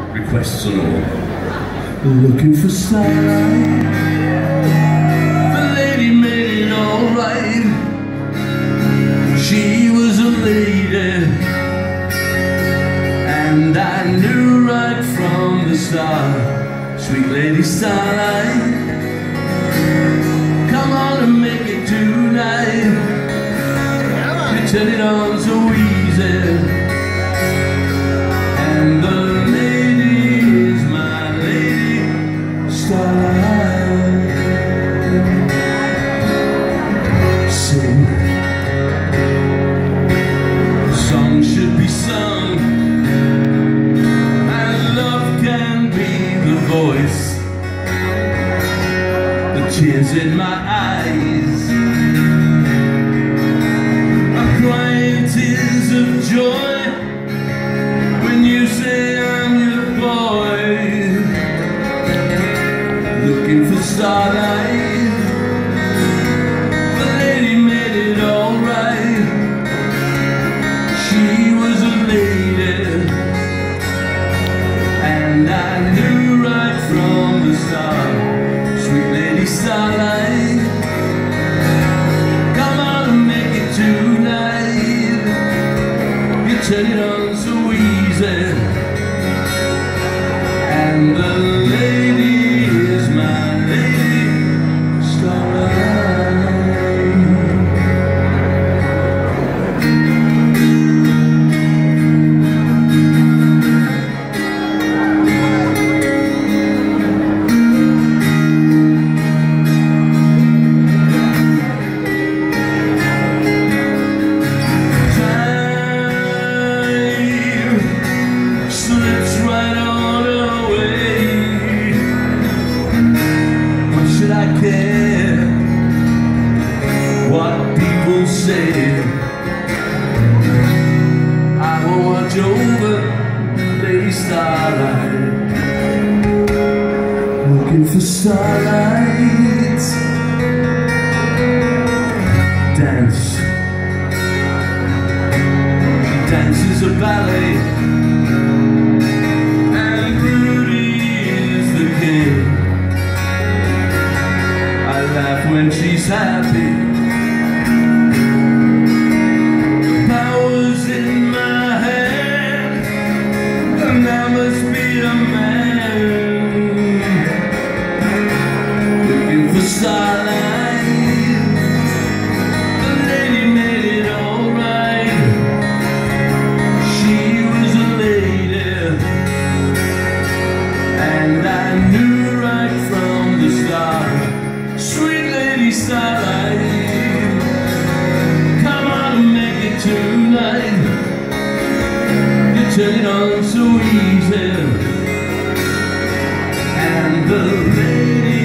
requests and all. Looking for starlight. The lady made it alright. She was a lady, and I knew right from the start. Sweet Lady Starlight, come on and make it tonight. You turn it on so easy, and the lady is my Lady Starlight. Sing, the song should be sung, and love can be the voice. The tears in my eyes are crying tears of joy when you say I'm your boy. Looking for starlight. The lady made it alright. She was a lady, and I knew right from the start. Sweet Lady Starlight, come on and make it tonight. You turn it on so easy, and the lady is my Lady Starlight. Slips right on away. What should I care what people say? I will watch over Lady Starlight. Looking for starlight. Dance. She dances a ballet, and Rudy is the king. I laugh when she's happy. The power's in my hand, and I must be a man. Looking for starlight. The lady made it alright. She was a lady, and I knew right from the start. Sweet Lady Starlight, come on and make it tonight. You turn it on so easy, and the lady